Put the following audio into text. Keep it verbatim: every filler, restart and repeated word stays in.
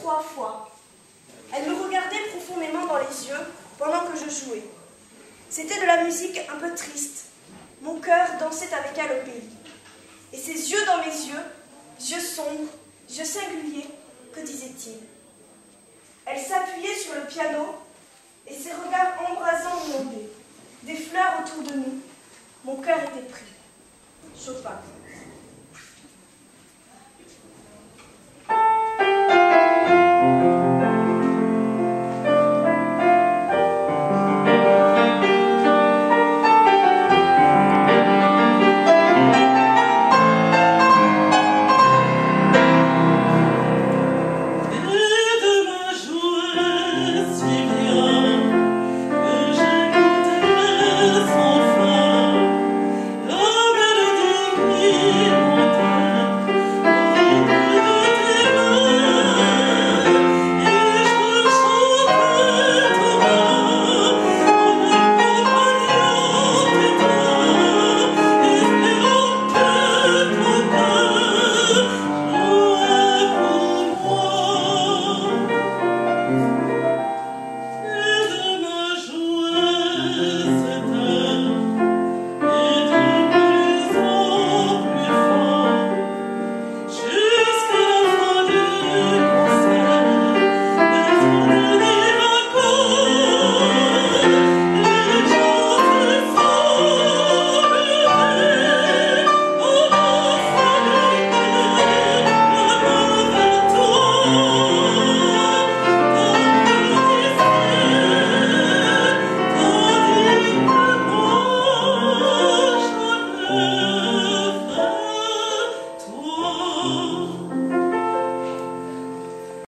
trois fois. Elle me regardait profondément dans les yeux pendant que je jouais. C'était de la musique un peu triste. Mon cœur dansait avec elle au pays. Et ses yeux dans mes yeux, yeux sombres, yeux singuliers, que disait-il? Elle s'appuyait sur le piano et ses regards embrasants m'inondaient. Des fleurs autour de nous. Mon cœur était pris. Chopin.